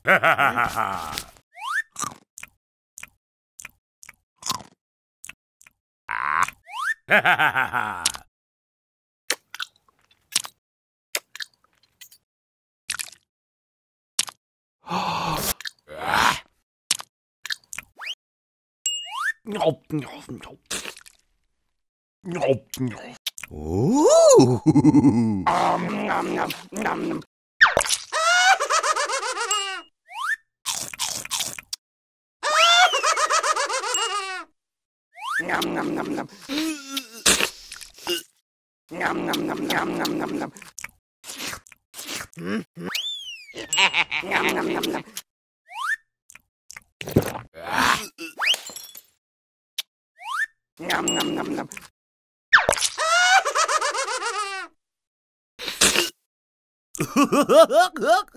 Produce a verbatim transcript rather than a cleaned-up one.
Ooh. Um, nom, nom, nom, nom. Nom, nom, nom, nom. Nom, nom, nom, nom, nom, nom, nom. Nom, nom, nom, nom. Nom, nom, nom, nom.